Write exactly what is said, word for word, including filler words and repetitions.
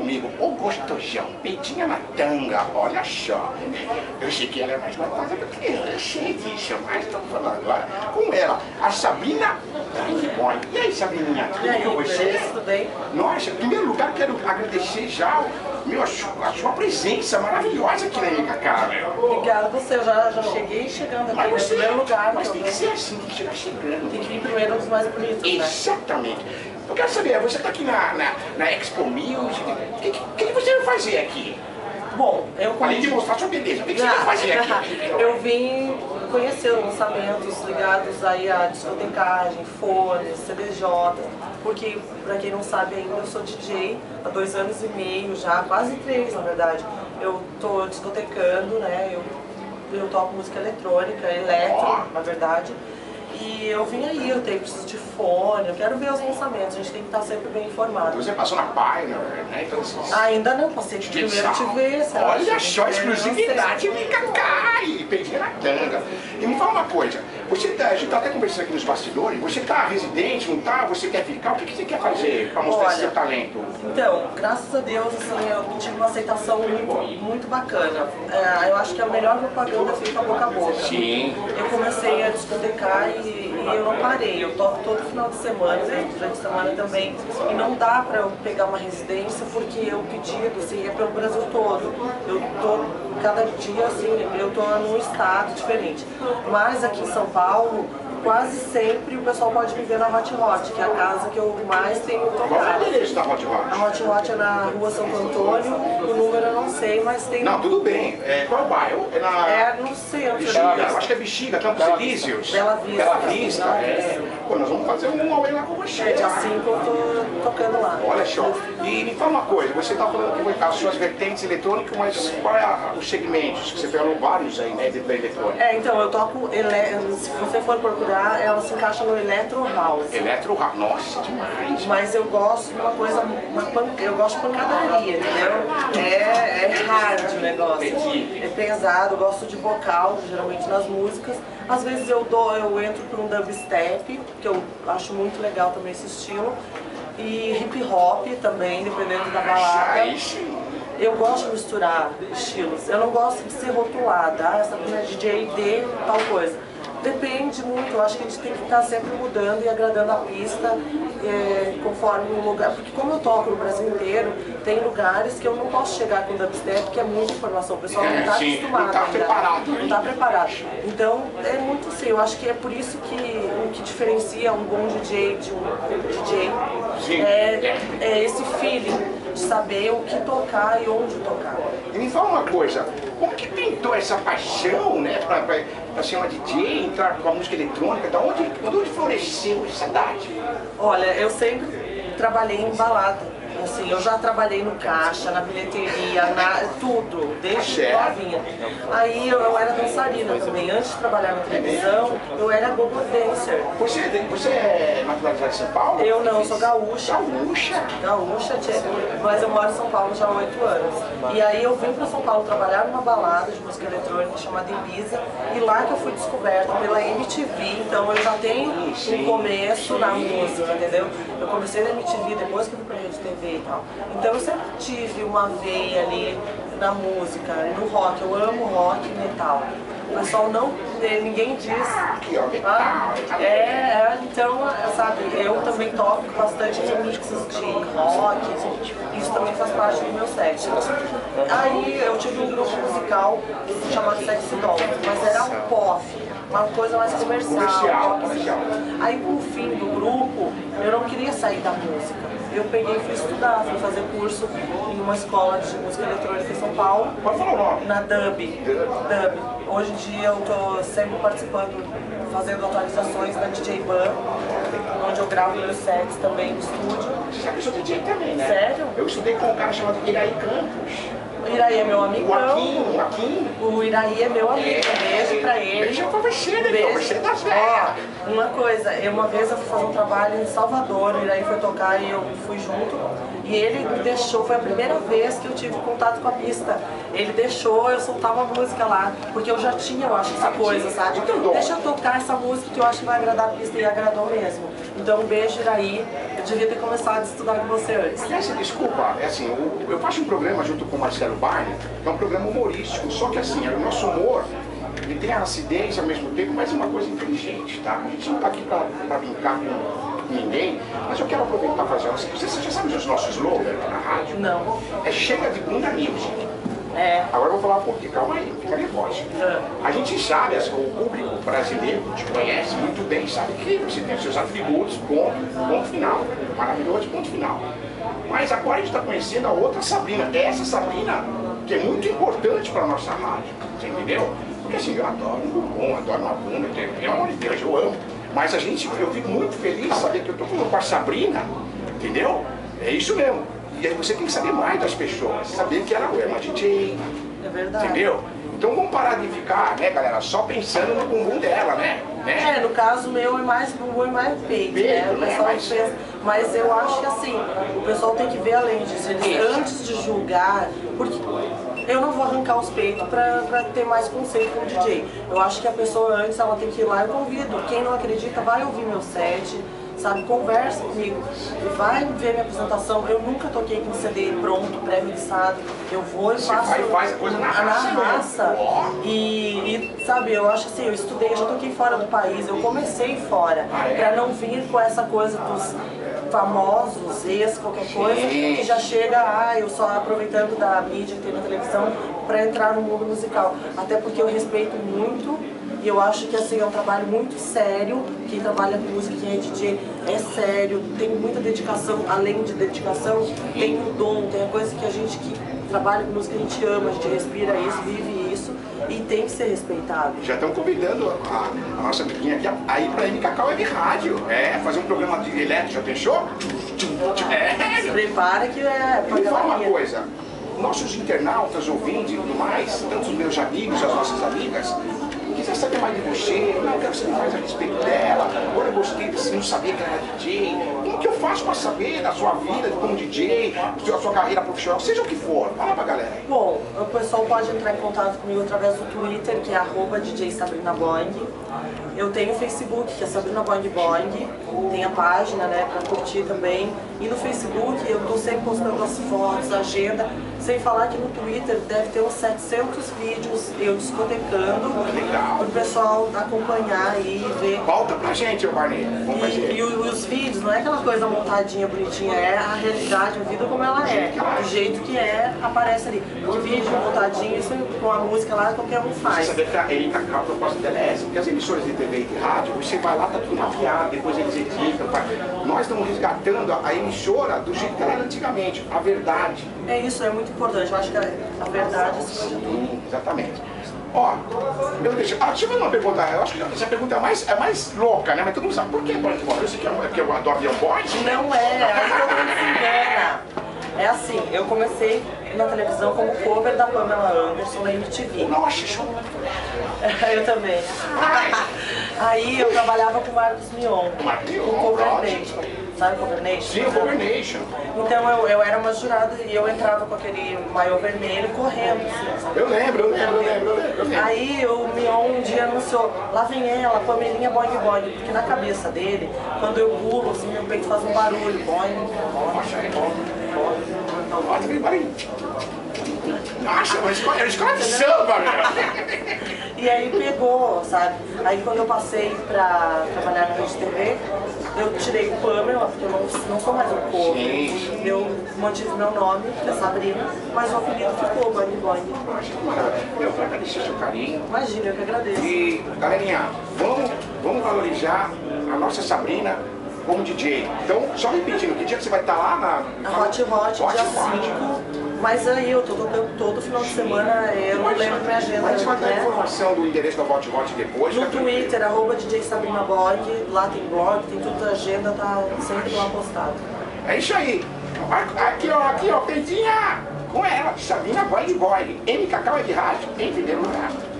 comigo, ô gostosão, peitinha na tanga, olha só. Eu achei que ela era mais gostosa do que eu, eu sei disso, mas estou falando agora com ela, a Sabrina Boy. E aí, Sabrininha, tudo bem com você? Tudo bem? Nossa, em primeiro lugar, quero agradecer já meu, a, sua, a sua presença maravilhosa aqui na M K K, meu. Obrigada a você, eu já, já cheguei chegando aqui Mas no você, primeiro lugar. mas que tem eu que tô- ser assim, tem que chegar chegando. Tem que vir primeiro dos mais bonitos, né? Exatamente. Eu quero saber, você está aqui na, na, na Expo Music, o que, que, que você vai fazer aqui? Bom, eu Além de mostrar sua beleza, o que, que você vai fazer aqui? Eu vim conhecer lançamentos ligados aí à discotecagem, fones, C D J, porque, pra quem não sabe ainda, eu sou D J há dois anos e meio já, quase três na verdade. Eu tô discotecando, né, eu, eu toco música eletrônica, eletro, na verdade. E eu vim aí, eu tenho preciso de fone, eu quero ver os lançamentos, a gente tem que estar sempre bem informado. Você passou na Pioneer, né? Então, assim, Ainda não, passei de primeiro te ver, você olha acha? só, exclusividade M K K, e peguei na tanga. E me fala uma coisa, você tá, a gente tá até conversando aqui nos bastidores, você tá residente, não tá? Você quer ficar? O que, que você quer fazer para mostrar Olha, esse seu talento? Então, graças a Deus, assim, eu tive uma aceitação muito, muito bacana. É, eu acho que a melhor propaganda é feita boca a boca. Sim. Eu comecei a discotecar e, e eu não parei. Eu toco todo final de semana, né, durante a semana também. E não dá pra eu pegar uma residência porque o pedido assim, é pelo Brasil todo. Eu tô, cada dia, assim, eu tô num estado diferente. Mas aqui em São Paulo, quase sempre o pessoal pode me ver na Hot Hot, que é a casa que eu mais tenho Qual é o tocado. endereço da Hot A Hot? Hot Hot é na rua Santo Antônio, o número eu não sei, mas tem... Não, tudo bem. É, qual é o bairro? É na... É no centro. Bexiga, eu acho que é Bexiga, Campos Elíseos. Bela Vista. Bela Vista, Bela é. Vista. Pô, nós vamos fazer um auê lá com você. É dia tá? cinco eu tô tocando lá. Olha só. E me fala uma coisa, você está falando que vai estar as suas vertentes eletrônicas, mas qual é a, os segmentos? Que você falou vários aí, né, dentro da eletrônica. É, então, eu toco, ele... se você for procurar, ela se encaixa no Electro House. Eletro, nossa, demais. Mas eu gosto de uma coisa, uma pan... eu gosto de pancadaria, entendeu? É, é hard o negócio, é pesado, eu gosto de vocal, geralmente nas músicas. Às vezes eu dou, eu entro por um dubstep, que eu acho muito legal também esse estilo. E hip hop também, dependendo da balada. Aí sim. Eu gosto de misturar estilos, eu não gosto de ser rotulada, ah, essa coisa de D J de tal coisa. Depende muito, eu acho que a gente tem que estar sempre mudando e agradando a pista é, conforme o lugar. Porque como eu toco no Brasil inteiro, tem lugares que eu não posso chegar com dubstep, porque é muita informação, o pessoal não está Sim, acostumado não tá ainda. preparado. Não está preparado. Então é muito assim, eu acho que é por isso que o que diferencia um bom D J de um D J Sim. é, é esse feeling de saber o que tocar e onde tocar. E me fala uma coisa, como que pintou essa paixão, né, pra, pra, pra ser uma D J, entrar com a música eletrônica, da onde, de onde floresceu essa idade? Olha, eu sempre trabalhei em balada. Assim, eu já trabalhei no caixa, na bilheteria, na, tudo, desde Certo. novinha. Aí eu, eu era dançarina também. Antes de trabalhar na televisão, eu era go-go dancer. Você, você é naturalizada de São Paulo? Eu não, sou gaúcha. Gaúcha? Gaúcha, tchê, mas eu moro em São Paulo já há oito anos. E aí eu vim para São Paulo trabalhar numa balada de música eletrônica chamada Ibiza, e lá que eu fui descoberta pela M T V, então eu já tenho um começo na música, entendeu? Eu comecei na M T V depois que eu fui pra Rede T V e tal. Então eu sempre tive uma veia ali na música, no rock, eu amo rock e metal. O pessoal não, ninguém diz. Aqui, ó, Ah, é, é, então, sabe, eu também toco bastante remixes de rock, isso também faz parte do meu set. Aí eu tive um grupo musical chamado Sexy Dolls, mas era um pop, uma coisa mais comercial. Comercial, comercial. Aí com o fim do grupo, eu não queria sair da música. Eu peguei e fui estudar, fui fazer curso em uma escola de música eletrônica em São Paulo. Pode falar o nome? Na Dub. Dub. Hoje em dia eu tô sempre participando, fazendo atualizações da D J Ban, onde eu gravo meus sets também no estúdio. Você sabe que eu sou D J também, né? Sério? Eu estudei com um cara chamado Iraí Campos. O Iraí é meu amigão. O Aquim, o Aquim. O Iraí é meu amigo. Beijo pra ele. Beijo pra você, né? Beijo. Você tá certo. Ó, uma coisa, eu, uma vez eu fui fazer um trabalho em Salvador, o Iraí foi tocar e eu fui junto. E ele me deixou, foi a primeira vez que eu tive contato com a pista. Ele deixou eu soltar uma música lá, porque eu já tinha, eu acho, essa coisa, sabe? Deixa eu tocar essa música que eu acho que vai agradar a pista, e agradou mesmo. Então um beijo, Iraí. Eu devia ter começado a estudar com você antes. Aliás, desculpa, é assim, eu, eu faço um programa junto com o Marcelo Barney, que é um programa humorístico, só que assim, o nosso humor, ele tem a acidez ao mesmo tempo, mas é uma coisa inteligente, tá? A gente não tá aqui pra, pra brincar com, com ninguém, mas eu quero aproveitar para fazer uma... Você já sabe os nossos slogans na rádio? Não. É chega de bunda music. É. Agora eu vou falar um pouquinho, calma aí, fica nervosa. É. A gente sabe, assim, o público brasileiro te conhece muito bem, sabe que você tem seus atributos, ponto, ponto final. Maravilhoso, ponto final. Mas agora a gente está conhecendo a outra Sabrina. Essa Sabrina, que é muito importante para a nossa rádio, você entendeu? Porque assim, eu adoro um bumbum, adoro uma bunda, pelo amor de Deus, eu amo. Mas a gente, eu fico muito feliz de saber que eu estou com a Sabrina, entendeu? É isso mesmo. E aí você tem que saber mais das pessoas, saber que ela é uma D J, é verdade. Entendeu? Então vamos parar de ficar, né, galera, só pensando no bumbum dela, né? né? É, no caso meu é mais bumbum e mais peito, peito né? O né? pessoal Mas... pensa, mas eu acho que assim, o pessoal tem que ver além disso, eles, Isso. antes de julgar, porque eu não vou arrancar os peitos pra, pra ter mais conceito com o D J. Eu acho que a pessoa antes, ela tem que ir lá, eu convido, quem não acredita vai ouvir meu set, sabe, conversa comigo, vai ver minha apresentação. Eu nunca toquei com C D pronto, pré-mixado. Eu vou e faço vai, faz a coisa na raça, na raça. E, e, sabe, eu acho assim, eu estudei, eu já toquei fora do país, eu comecei fora, ah, é? pra não vir com essa coisa dos famosos, ex, qualquer coisa, Sim. que já chega, ah, eu só aproveitando da mídia que tem na televisão pra entrar no mundo musical. Até porque eu respeito muito. E eu acho que assim, é um trabalho muito sério. Quem trabalha com música, quem é D J, é sério, tem muita dedicação. Além de dedicação, tem o dom, tem a coisa que a gente que trabalha com música, a gente ama, a gente respira isso, vive isso e tem que ser respeitado. Já estão convidando a, a nossa amiguinha aqui a ir pra M K K Web Rádio, é, fazer um programa de elétrico, já pensou? É. Se prepara que é pra me fala uma coisa, nossos internautas, ouvintes e tudo mais, tanto os meus amigos, as nossas amigas, quiser saber mais de você, não, eu quero saber mais a respeito dela, agora eu gostei de não saber que ela era D J, como que eu faço para saber da sua vida como D J, da sua carreira profissional, seja o que for, fala pra galera aí. Bom, o pessoal pode entrar em contato comigo através do Twitter, que é arroba D J Sabrina Boing. Eu tenho o Facebook, que é Sabrina Boing Boing, tem a página, né, pra curtir também. E no Facebook eu tô sempre postando as fotos, a agenda, sem falar que no Twitter deve ter uns setecentos vídeos eu discotecando. Legal. Para o pessoal acompanhar e ver. Volta pra gente, Barney. Vamos e, fazer. E, e os vídeos, não é aquela coisa montadinha, bonitinha, é a realidade, a vida como ela é. Do jeito que é, aparece ali. O vídeo montadinho, isso com a música lá, qualquer um faz. Você sabe que a M K K, a proposta dela é essa, porque as emissoras de T V e de rádio, você vai lá, tá tudo mafiado, depois eles editam. Nós estamos resgatando a emissora do jeito que ela era antigamente, a verdade. É isso, é muito importante. Eu acho que a verdade é Sim, exatamente. Ó, meu Deus, ah, deixa eu fazer uma pergunta. Eu acho que essa pergunta é mais, é mais louca, né? Mas todo mundo sabe por que Boing Boing? Você quer que eu adoro Avião Boing? Não é, aí todo mundo se engana. É assim, eu comecei na televisão como cover da Pamela Anderson na M T V. Nossa, show. Eu também. Aí eu trabalhava com o Marcos Mion, Mion, com Cover Nation. Sabe Cover Nation? Sim, Cover Nation. Então eu, eu era uma jurada e eu entrava com aquele maiô vermelho correndo, assim, sabe? Eu lembro, eu lembro, eu lembro, eu lembro, eu lembro. Aí o Mion um dia anunciou, lá vem ela, Pamelinha Boing Boing, porque na cabeça dele, quando eu pulo, assim, meu peito faz um barulho, boing, boing, boing. Olha aquele barulho. Nossa, mas era escola de samba, meu. E aí pegou, sabe? Aí quando eu passei pra trabalhar na Rede T V, eu tirei o Pamela, porque eu não, não sou mais um cover. Eu mantive meu nome, que é Sabrina, mas o apelido ficou Boing Boing. Eu quero agradecer o seu carinho. Imagina, eu que agradeço. E, galerinha, vamos, vamos valorizar a nossa Sabrina como D J. Então, só repetindo, que dia que você vai estar lá na... A Hot Hot, dia cinco. Mas aí eu tô tocando todo final de semana, eu não lembro minha agenda, Mas você vai dar a né? informação do endereço da Hot Hot depois? No Twitter, arroba D J Sabrina Boing, lá tem blog, tem tudo, a agenda tá sempre lá postado. É isso aí. Aqui, ó, aqui, ó, Pedinha! Com ela, Sabrina Boing Boing, M K K Web Rádio, em primeiro lugar.